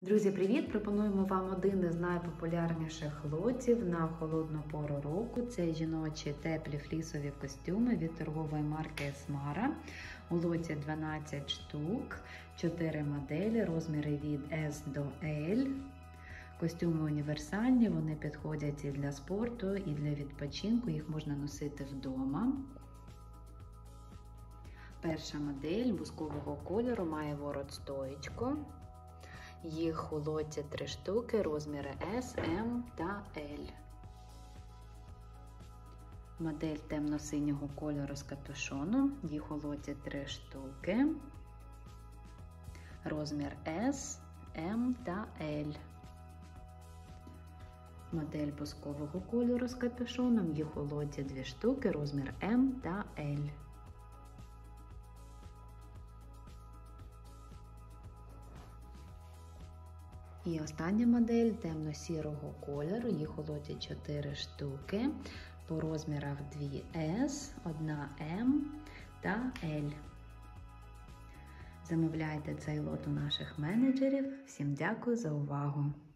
Друзі, привіт! Пропонуємо вам один із найпопулярніших лотів на холодну пору року. Це жіночі теплі флісові костюми від торгової марки Esmara. У лоті 12 штук, 4 моделі, розміри від S до L. Костюми універсальні, вони підходять і для спорту, і для відпочинку, їх можна носити вдома. Перша модель бускового кольору має ворот-стоєчку. Їх у лоті 3 штуки, розміри S, M та L. Модель темно-синього кольору з капюшоном. Їх у лоті 3 штуки, розмір S, M та L. Модель бускового кольору з капюшоном. Їх у лоті 2 штуки, розмір M та L. І остання модель темно-сірого кольору, їх у лоті 4 штуки, по розмірах 2S, 1M та L. Замовляйте цей лот у наших менеджерів. Всім дякую за увагу!